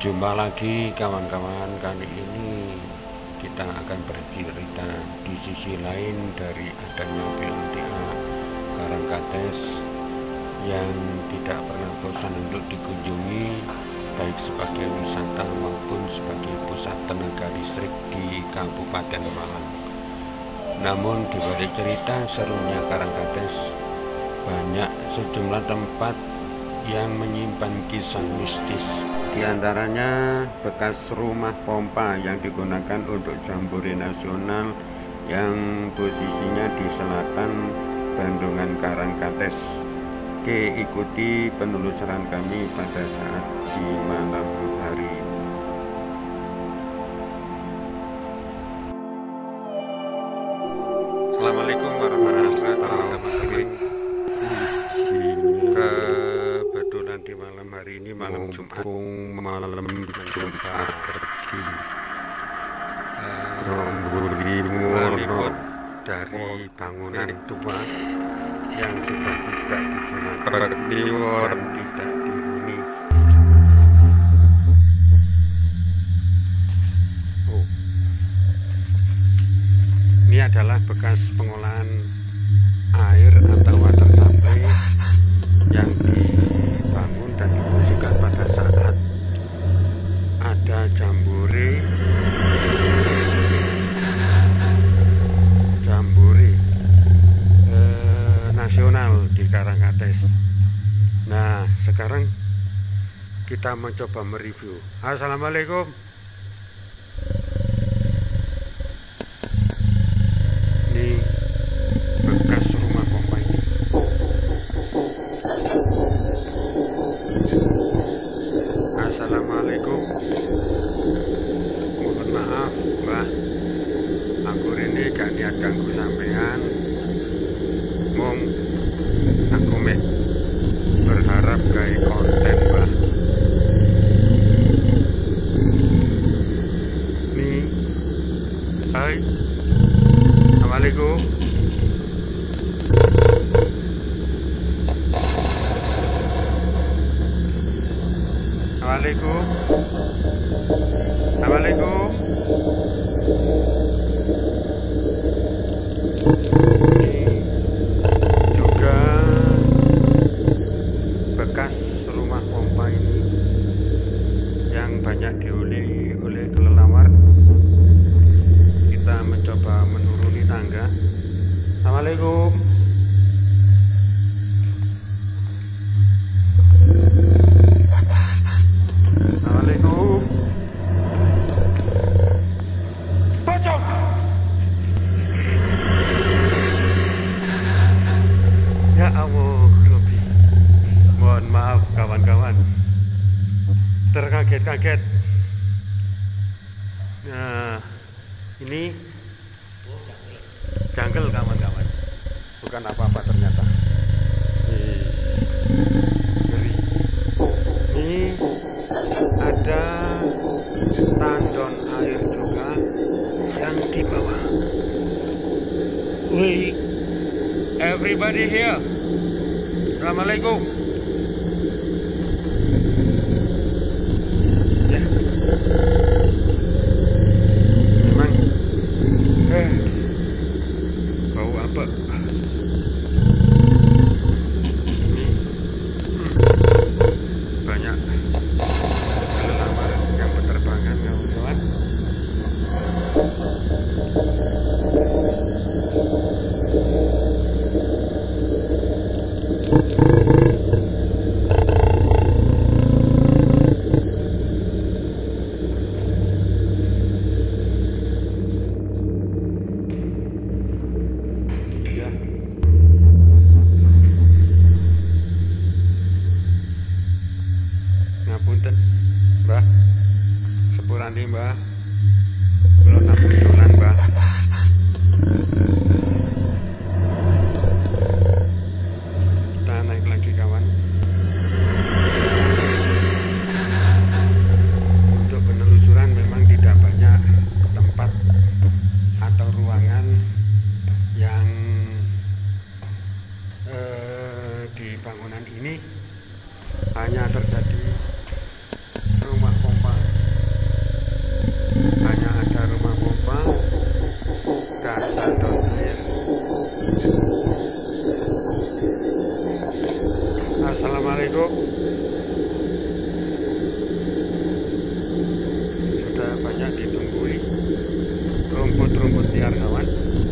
Jumpa lagi kawan-kawan, kali ini kita akan bercerita di sisi lain dari adanya PLTA Karangkates yang tidak pernah bosan untuk dikunjungi, baik sebagai wisata maupun sebagai pusat tenaga listrik di Kabupaten Malang. Namun di balik cerita serunya Karangkates, banyak sejumlah tempat yang menyimpan kisah mistis. Di antaranya bekas rumah pompa yang digunakan untuk jambore nasional yang posisinya di selatan Bandungan Karangkates. Oke, ikuti penelusuran kami pada saat di malam hari. Assalamualaikum warahmatullahi wabarakatuh. Kebetulan di malam hari ini, malam Jumat, meliput dari bangunan tua yang sudah tidak digunakan dan tidak dihuni. Ini adalah bekas pengolahan air atau water supply yang dibangun dan difungsikan pada saat ada jambore nasional di Karangkates. Nah, sekarang kita mencoba mereview. Assalamualaikum. Ini bekas rumah pompa ini. Assalamualaikum. Mohon maaf, Mbah. Anggur ini gak niat ganggu sampean. Mong aku mek berharap kayak konten, Mbah. Nih. Hai. Assalamualaikum. Assalamualaikum. Assalamualaikum. Juga bekas rumah pompa ini yang banyak dihuni oleh kelelawar. Kita mencoba menuruni tangga. Assalamualaikum. Ya Allah, Robi. Mohon maaf kawan-kawan, terkaget-kaget. Nah, ini jungle kawan-kawan, bukan apa-apa ternyata. Ngeri. Ini ada tandon air juga yang di bawah. Wih, everybody here. Assalamualaikum. Ya. Memang bau apa? Ini banyak kelelawar yang berterbangan, kawan-kawan. Ngapunten, Mbah. Sepurane, Mbah. Kula napuntulan, Mbah. Kita naik lagi, kawan. Untuk penelusuran memang tidak banyak tempat atau ruangan yang di bangunan ini hanya terjadi rumah pompa liar kawan.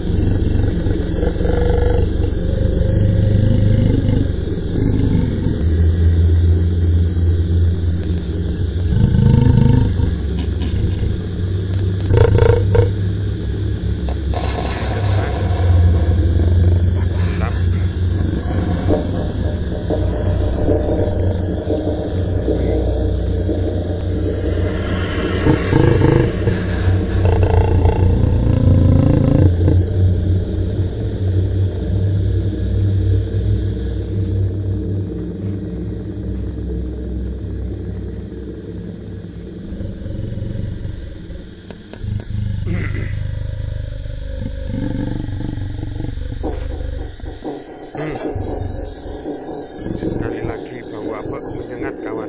Sekali lagi bau apek menyengat kawan.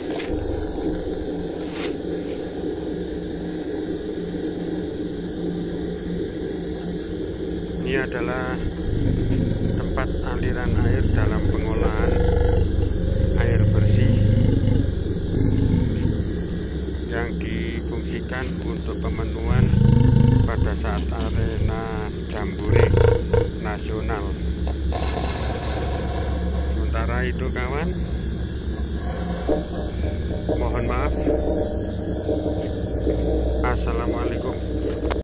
Ini adalah tempat aliran air dalam pengolahan air bersih yang difungsikan untuk pemenuhan pada saat arena jambore nasional. Sementara itu kawan, mohon maaf. Assalamualaikum.